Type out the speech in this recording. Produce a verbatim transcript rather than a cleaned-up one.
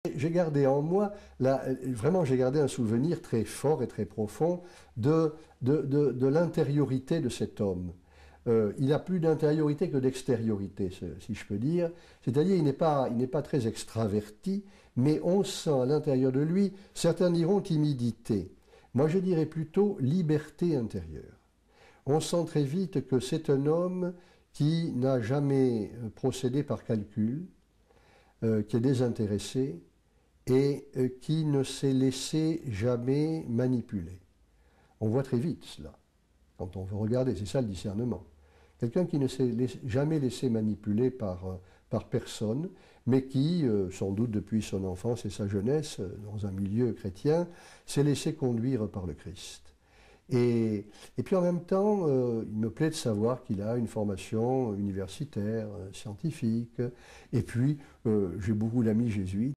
J'ai gardé en moi, la, vraiment j'ai gardé un souvenir très fort et très profond de, de, de, de l'intériorité de cet homme. Euh, il a plus d'intériorité que d'extériorité, si je peux dire. C'est-à-dire il n'est pas, il n'est pas très extraverti, mais on sent à l'intérieur de lui, certains diront timidité. Moi je dirais plutôt liberté intérieure. On sent très vite que c'est un homme qui n'a jamais procédé par calcul, euh, qui est désintéressé, et qui ne s'est laissé jamais manipuler. On voit très vite cela, quand on veut regarder, c'est ça le discernement. Quelqu'un qui ne s'est jamais laissé manipuler par, par personne, mais qui, sans doute depuis son enfance et sa jeunesse, dans un milieu chrétien, s'est laissé conduire par le Christ. Et, et puis en même temps, euh, il me plaît de savoir qu'il a une formation universitaire, scientifique, et puis euh, j'ai beaucoup d'amis jésuites.